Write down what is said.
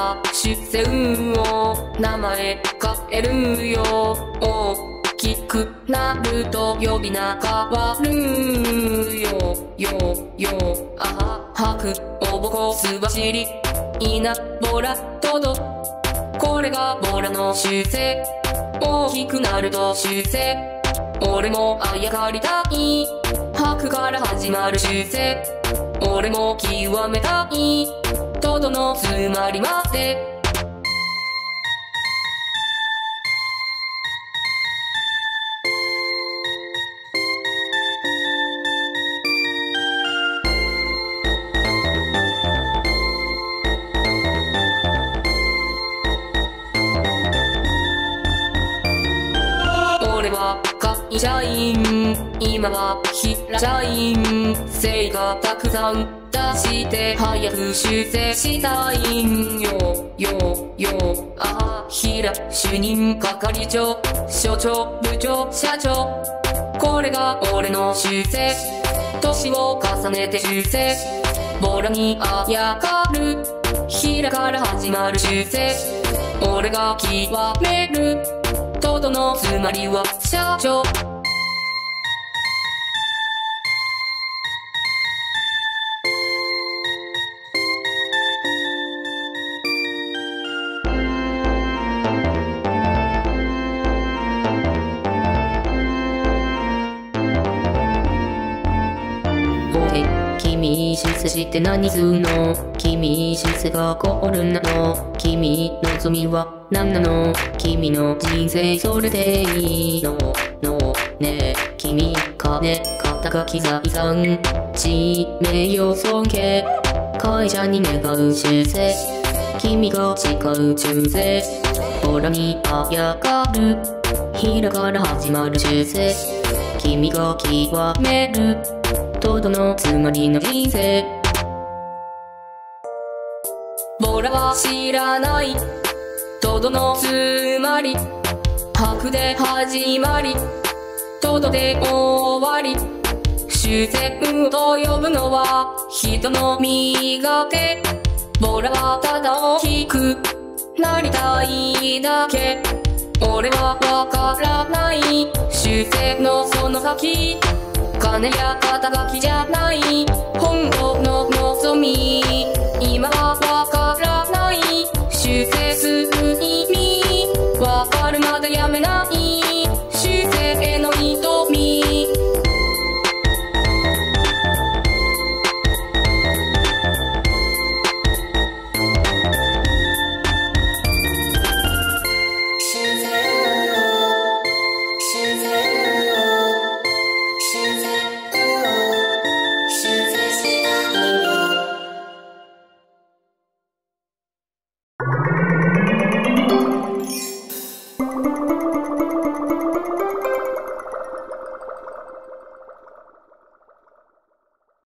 は出世運を名前変えるよ。大きくなると呼び名変わるよ。あはくおぼこすばしりいなボラトド。これがボラの習性。大きくなると習性。俺もあやかりたい。吐くから始まる習性。俺も極めたい。トドのつまりまで。俺は会社員、今は平社員。成果たくさん出して早く修正したいんよ。ああ、平主任係長、所長部長社長。これが俺の修正。年を重ねて修正。ボラにあやかる。平から始まる修正。俺が極める。トドのつまりは社長。 君出世して何すんの？君出世がゴールなの？君の罪は何なの？君の人生それでいいの？ねえ君、金肩書財産地名誉尊敬会社に願う修正。君が誓う忠誠。ボラにあやかる。平から始まる修正。君が極める。トドのつまりの人生。 ボラは知らない。トドのつまり。白で始まり。トドで終わり。修正運と呼ぶのは人の磨け。ボラはただ大きくなりたいだけ。俺はわからない。修正のその先。金や肩書きじゃない本当の望み。今はわからない。修正する意味わかるまでやめない。